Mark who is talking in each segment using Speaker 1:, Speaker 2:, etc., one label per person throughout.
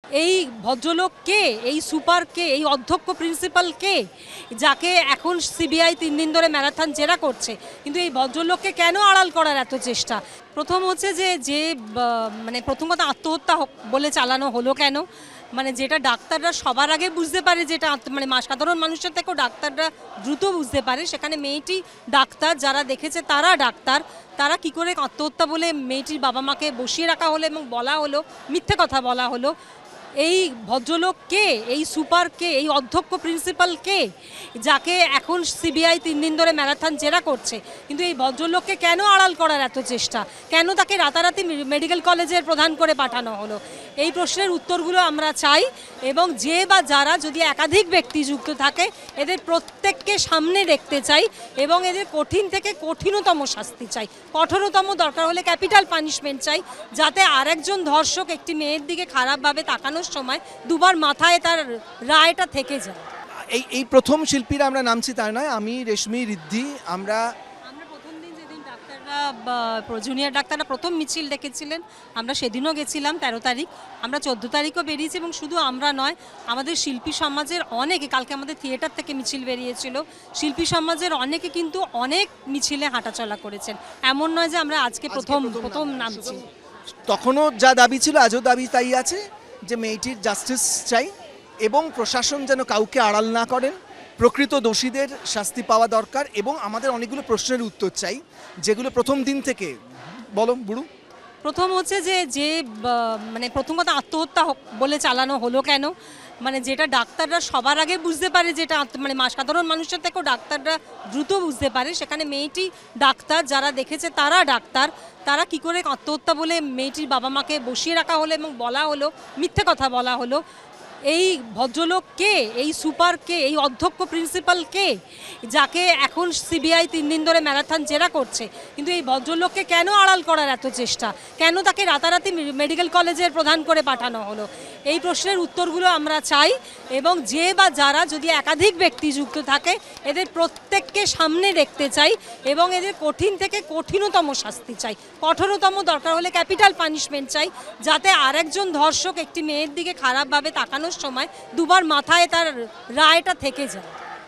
Speaker 1: এই ভদ্রলোক কে, এই সুপার কে, এই অধ্যক্ষ প্রিন্সিপাল কে, যাকে এখন সিবিআই 3 দিন ধরে ম্যারাথন জেরা করছে, কিন্তু এই ভদ্রলোককে কেন আড়াল করার এত চেষ্টা? প্রথম হচ্ছে যে মানে প্রথম কথা, আত্মহত্যা বলে চালানো হলো কেন? মানে যেটা ডাক্তাররা সবার আগে বুঝতে পারে, যেটা মানে সাধারণ মানুষের থেকেও ডাক্তাররা দ্রুত বুঝতে পারে, সেখানে মেয়েটি ডাক্তার, যারা দেখেছে তারা ডাক্তার, তারা কি করে আত্মহত্যা বলে মেয়েটির বাবা মাকে বসিয়ে রাখা হলো এবং বলা হলো, মিথ্যে কথা বলা হলো। এই ভদ্রলোক কে, এই সুপার কে, এই অধ্যক্ষ প্রিন্সিপাল কে, যাকে এখন সিবিআই 3 দিন ধরে ম্যারাথন জেরা করছে, কিন্তু এই ভদ্রলোককে কেন আড়াল করার এত চেষ্টা? কেন তাকে রাতারাতি মেডিকেল কলেজের প্রধান করে পাঠানো হলো? এই প্রশ্নের উত্তরগুলো আমরা চাই, এবং যে বা যারা যদি একাধিক ব্যক্তি যুক্ত থাকে, এদের প্রত্যেককে সামনে দেখতে চাই এবং এদের কঠিন থেকে কঠিনতম শাস্তি চাই, কঠোরতম, দরকার হলে ক্যাপিটাল পানিশমেন্ট চাই, যাতে আরেকজন ধর্ষক একটি মেয়ের দিকে খারাপভাবে তাকানোর সময় দুবার মাথায় তার রায়টা থেকে যায়।
Speaker 2: এই প্রথম শিল্পীরা আমরা নামছি তার নয়, আমি, রেশমি, ঋদ্ধি, আমরা
Speaker 1: প্রথম দিন যেদিন ডাক্তাররা, জুনিয়র ডাক্তাররা প্রথম মিছিল ডেকেছিলেন, আমরা সেদিনও গেছিলাম 13 তারিখ, আমরা 14 তারিখও বেরিয়েছি, এবং শুধু আমরা নয়, আমাদের শিল্পী সমাজের অনেকে, কালকে আমাদের থিয়েটার থেকে মিছিল বেরিয়েছিল, শিল্পী সমাজের অনেকে কিন্তু অনেক মিছিলে হাঁটাচলা করেছেন, এমন নয় যে আমরা আজকে প্রথম নামছি।
Speaker 2: তখনও যা দাবি ছিল আজও দাবি তাই আছে, যে মেয়েটির জাস্টিস চাই এবং প্রশাসন যেন কাউকে আড়াল না করেন, প্রকৃত দোষীদের শাস্তি পাওয়া দরকার, এবং আমাদের অনেকগুলো প্রশ্নের উত্তর চাই যেগুলো প্রথম দিন থেকে। বলো বুড়ু।
Speaker 1: প্রথম হচ্ছে যে মানে প্রথম কথা, আত্মহত্যা বলে চালানো হলো কেন? মানে যেটা ডাক্তাররা সবার আগে বুঝতে পারে, যেটা মানে সাধারণ মানুষের থেকেও ডাক্তাররা দ্রুত বুঝতে পারে, সেখানে মেয়েটি ডাক্তার, যারা দেখেছে তারা ডাক্তার, তারা কি করে আত্মহত্যা বলে মেয়েটির বাবা মাকে বসিয়ে রাখা হলো এবং বলা হলো, মিথ্যে কথা বলা হলো। এই ভদ্রলোক কে, এই সুপার কে, এই অধ্যক্ষ প্রিন্সিপাল কে, যাকে এখন সিবিআই 3 দিন ধরে ম্যারাথন জেরা করছে, কিন্তু এই ভদ্রলোককে কেন আড়াল করার এত চেষ্টা? কেন তাকে রাতারাতি মেডিকেল কলেজের প্রধান করে পাঠানো হলো? এই প্রশ্নের উত্তরগুলো আমরা চাই, এবং যে বা যারা যদি একাধিক ব্যক্তি যুক্ত থাকে, এদের প্রত্যেককে সামনে দেখতে চাই এবং এদের কঠিন থেকে কঠিনতম শাস্তি চাই, কঠোরতম, দরকার হলে ক্যাপিটাল পানিশমেন্ট চাই, যাতে আরেকজন ধর্ষক একটি মেয়ের দিকে খারাপভাবে তাকানোর সময় দুবার মাথায় তার রায়টা থেকে যায়।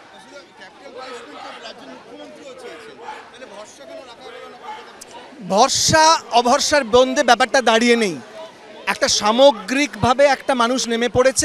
Speaker 2: ভরসা অভরসার দ্বন্দ্বে ব্যাপারটা দাঁড়িয়ে নেই, একটা সামগ্রিকভাবে একটা মানুষ নেমে পড়েছে,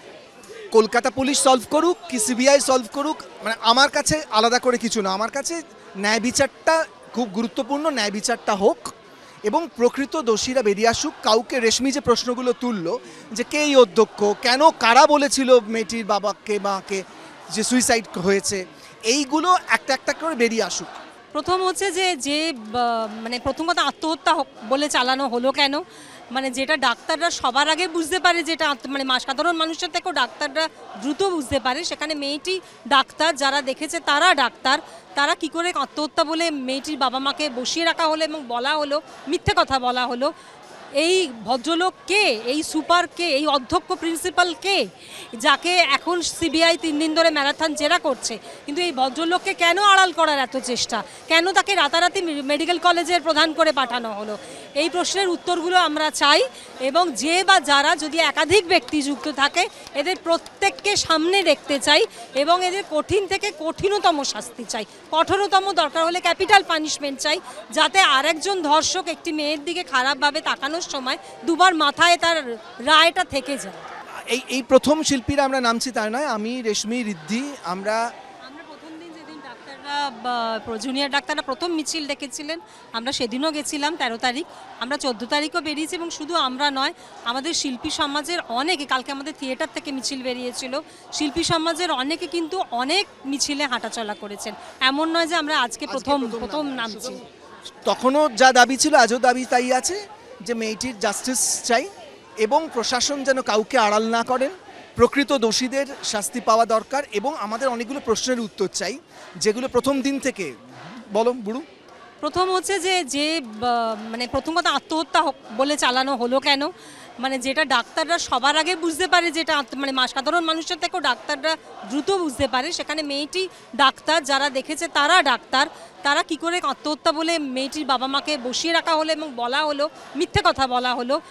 Speaker 2: কলকাতা পুলিশ সলভ করুক কি সিবিআই সলভ করুক, মানে আমার কাছে আলাদা করে কিছু না, আমার কাছে ন্যায় বিচারটা খুব গুরুত্বপূর্ণ, ন্যায় বিচারটা হোক এবং প্রকৃত দোষীরা বেরিয়ে আসুক। কাউকে, রেশমি যে প্রশ্নগুলো তুললো, যে কে এই অধ্যক্ষ, কেন, কারা বলেছিল মেয়েটির বাবাকে মাকে যে সুইসাইড হয়েছে, এইগুলো একটা একটা করে বেরিয়ে আসুক।
Speaker 1: প্রথম হচ্ছে যে মানে প্রথম কথা, আত্মহত্যা বলে চালানো হলো কেন? মানে যেটা ডাক্তাররা সবার আগে বুঝতে পারে, যেটা মানে সাধারণ মানুষের থেকেও ডাক্তাররা দ্রুত বুঝতে পারে, সেখানে মেয়েটি ডাক্তার, যারা দেখেছে তারা ডাক্তার, তারা কি করে আত্মহত্যা বলে মেয়েটির বাবা মাকে বসিয়ে রাখা হলো এবং বলা হলো, মিথ্যে কথা বলা হলো। এই ভদ্রলোক কে, এই সুপার কে, এই অধ্যক্ষ প্রিন্সিপাল কে, যাকে এখন সিবিআই 3 দিন ধরে ম্যারাথন জেরা করছে, কিন্তু এই ভদ্রলোককে কেন আড়াল করার এত চেষ্টা? কেন তাকে রাতারাতি মেডিকেল কলেজের প্রধান করে পাঠানো হলো? এই প্রশ্নের উত্তরগুলো আমরা চাই, এবং যে বা যারা যদি একাধিক ব্যক্তি যুক্ত থাকে, এদের প্রত্যেককে সামনে দেখতে চাই এবং এদের কঠিন থেকে কঠিনতম শাস্তি চাই, কঠোরতম, দরকার হলে ক্যাপিটাল পানিশমেন্ট চাই, যাতে আরেকজন ধর্ষক একটি মেয়ের দিকে খারাপভাবে তাকানোর সময় দুবার মাথায় তার রায়টা থেকে যায়।
Speaker 2: এই প্রথম শিল্পীরা আমরা নামছি তার নয়, আমি, রেশমি, ঋদ্ধি, আমরা
Speaker 1: প্রথম দিন যেদিন ডাক্তাররা, জুনিয়র ডাক্তাররা প্রথম মিছিল ডেকেছিলেন, আমরা সেদিনও গেছিলাম 13 তারিখ, আমরা 14 তারিখও বেরিয়েছি, এবং শুধু আমরা নয়, আমাদের শিল্পী সমাজের অনেকে, কালকে আমাদের থিয়েটার থেকে মিছিল বেরিয়েছিল, শিল্পী সমাজের অনেকে কিন্তু অনেক মিছিলে হাঁটাচলা করেছেন, এমন নয় যে আমরা আজকে প্রথম নামছি।
Speaker 2: তখনও যা দাবি ছিল আজও দাবি তাই আছে, যে মেয়েটির জাস্টিস চাই এবং প্রশাসন যেন কাউকে আড়াল না করেন, প্রকৃত দোষীদের শাস্তি পাওয়া দরকার, এবং আমাদের অনেকগুলো প্রশ্নের উত্তর চাই যেগুলো প্রথম দিন থেকে। বলো বুড়ু।
Speaker 1: প্রথম হচ্ছে যে মানে প্রথম কথা, আত্মহত্যা বলে চালানো হলো কেন? মানে যেটা ডাক্তাররা সবার আগে বুঝতে পারে, যেটা মানে সাধারণ মানুষের থেকেও ডাক্তাররা দ্রুত বুঝতে পারে, সেখানে মেয়েটি ডাক্তার, যারা দেখেছে তারা ডাক্তার, তারা কি করে আত্মহত্যা বলে মেয়েটির বাবা মাকে বসিয়ে রাখা হলো এবং বলা হলো, মিথ্যে কথা বলা হলো।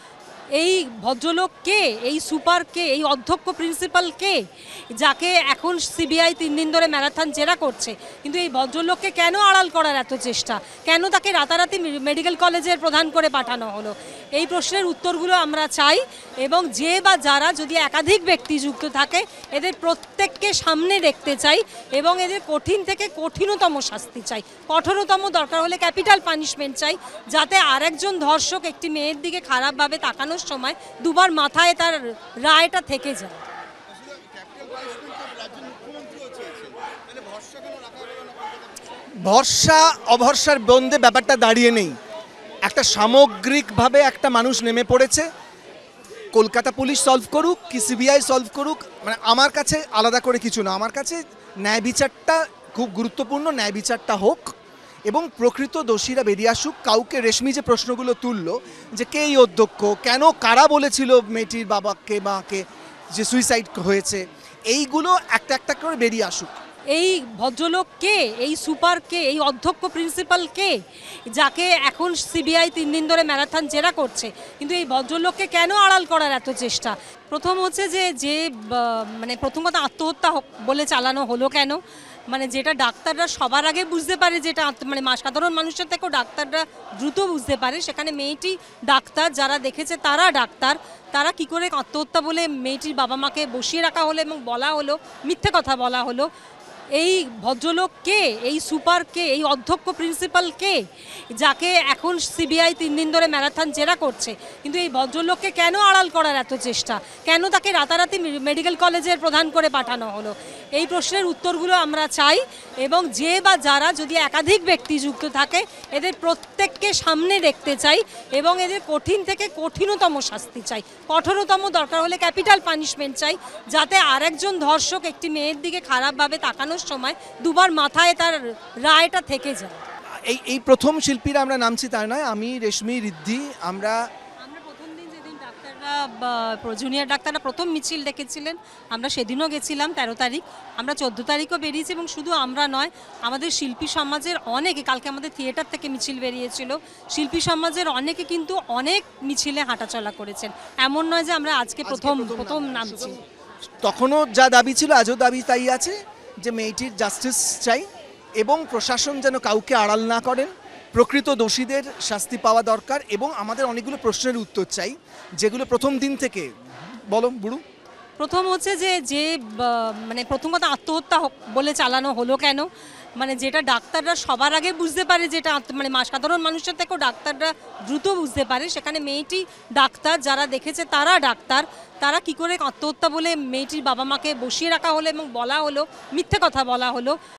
Speaker 1: এই ভদ্রলোক কে, এই সুপার কে, এই অধ্যক্ষ প্রিন্সিপাল কে, যাকে এখন সিবিআই 3 দিন ধরে ম্যারাথন জেরা করছে, কিন্তু এই ভদ্রলোককে কেন আড়াল করার এত চেষ্টা, কেন তাকে রাতারাতি মেডিকেল কলেজের প্রধান করে পাঠানো হলো, এই প্রশ্নের উত্তরগুলো আমরা চাই। এবং যে বা যারা যদি একাধিক ব্যক্তি যুক্ত থাকে এদের প্রত্যেককে সামনে দেখতে চাই এবং এদের কঠিন থেকে কঠিনতম শাস্তি চাই, কঠোরতম দরকার হলে ক্যাপিটাল পানিশমেন্ট চাই, যাতে আরেকজন ধর্ষক একটি মেয়ের দিকে খারাপভাবে তাকানোর সময় দুবার মাথায় তার রায়টা থেকে যায়।
Speaker 2: ভরসা অভরসার দ্বন্দ্বে ব্যাপারটা দাঁড়িয়ে নেই, একটা সামগ্রিকভাবে একটা মানুষ নেমে পড়েছে। কলকাতা পুলিশ সলভ করুক কি সিবিআই সলভ করুক, মানে আমার কাছে আলাদা করে কিছু না। আমার কাছে ন্যায় বিচারটা খুব গুরুত্বপূর্ণ, ন্যায় বিচারটা হোক এবং প্রকৃত দোষীরা বেরিয়ে আসুক। কাউকে রেশমি যে প্রশ্নগুলো তুললো যে কে এই অধ্যক্ষ, কেন কারা বলেছিল মেয়েটির বাবাকে মাকে যে সুইসাইড হয়েছে, এইগুলো একটা একটা করে বেরিয়ে আসুক।
Speaker 1: এই ভদ্রলোক কে, এই সুপার কে, এই অধ্যক্ষ প্রিন্সিপাল কে, যাকে এখন সিবিআই 3 দিন ধরে ম্যারাথন জেরা করছে, কিন্তু এই ভদ্রলোককে কেন আড়াল করার এত চেষ্টা। প্রথম হচ্ছে যে মানে প্রথম কথা আত্মহত্যা বলে চালানো হলো কেন, মানে যেটা ডাক্তাররা সবার আগে বুঝতে পারে, যেটা মানে সাধারণ মানুষের থেকেও ডাক্তাররা দ্রুত বুঝতে পারে, সেখানে মেয়েটি ডাক্তার, যারা দেখেছে তারা ডাক্তার, তারা কি করে আত্মহত্যা বলে মেয়েটির বাবা মাকে বসিয়ে রাখা হলো এবং বলা হলো, মিথ্যে কথা বলা হলো। এই ভদ্রলোক কে, এই সুপার কে, এই অধ্যক্ষ প্রিন্সিপাল কে, যাকে এখন সিবিআই 3 দিন ধরে ম্যারাথন জেরা করছে, কিন্তু এই ভদ্রলোককে কেন আড়াল করার এত চেষ্টা, কেন তাকে রাতারাতি মেডিকেল কলেজের প্রধান করে পাঠানো হলো, এই প্রশ্নের উত্তরগুলো আমরা চাই। এবং যে বা যারা যদি একাধিক ব্যক্তি যুক্ত থাকে এদের প্রত্যেককে সামনে দেখতে চাই এবং এদের কঠিন থেকে কঠিনতম শাস্তি চাই, কঠোরতম দরকার হলে ক্যাপিটাল পানিশমেন্ট চাই, যাতে আরেকজন ধর্ষক একটি মেয়ের দিকে খারাপভাবে তাকানোর সময় দুবার মাথায় তার রায়টা থেকে যায়।
Speaker 2: এই প্রথম শিল্পীরা আমরা নামছি তার নয়, আমি রেশমি ঋদ্ধি, আমরা
Speaker 1: প্রথম দিন যেদিন ডাক্তাররা জুনিয়র ডাক্তাররা প্রথম মিছিল ডেকেছিলেন আমরা সেদিনও গেছিলাম 13 তারিখ, আমরা 14 তারিখও বেরিয়েছি। এবং শুধু আমরা নয়, আমাদের শিল্পী সমাজের অনেকে, কালকে আমাদের থিয়েটার থেকে মিছিল বেরিয়েছিল, শিল্পী সমাজের অনেকে কিন্তু অনেক মিছিলে হাঁটাচলা করেছেন, এমন নয় যে আমরা আজকে প্রথম নামছি।
Speaker 2: তখনও যা দাবি ছিল আজও দাবি তাই আছে যে মেয়েটির জাস্টিস চাই এবং প্রশাসন যেন কাউকে আড়াল না করেন, প্রকৃত দোষীদের শাস্তি পাওয়া দরকার। এবং আমাদের অনেকগুলো প্রশ্নের উত্তর চাই যেগুলো প্রথম দিন থেকে, বলো বুড়ু।
Speaker 1: প্রথম হচ্ছে যে মানে প্রথম কথা আত্মহত্যা বলে চালানো হলো কেন, মানে যেটা ডাক্তাররা সবার আগে বুঝতে পারে, যেটা মানে সাধারণ মানুষের থেকেও ডাক্তাররা দ্রুত বুঝতে পারে, সেখানে মেয়েটি ডাক্তার, যারা দেখেছে তারা ডাক্তার, তারা কি করে আত্মহত্যা বলে মেয়েটির বাবা মাকে বসিয়ে রাখা হলো এবং বলা হলো, মিথ্যে কথা বলা হলো।